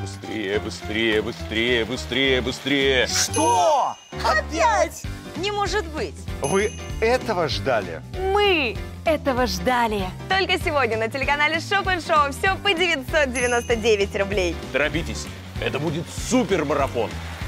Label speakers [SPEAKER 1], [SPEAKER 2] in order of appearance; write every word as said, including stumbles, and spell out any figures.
[SPEAKER 1] Быстрее, быстрее, быстрее, быстрее, быстрее.
[SPEAKER 2] Что? Опять?
[SPEAKER 3] Не может быть.
[SPEAKER 2] Вы этого ждали?
[SPEAKER 4] Мы этого ждали.
[SPEAKER 3] Только сегодня на телеканале Шоп энд Шоу все по девятьсот девяносто девять рублей.
[SPEAKER 1] Торопитесь, это будет супер марафон.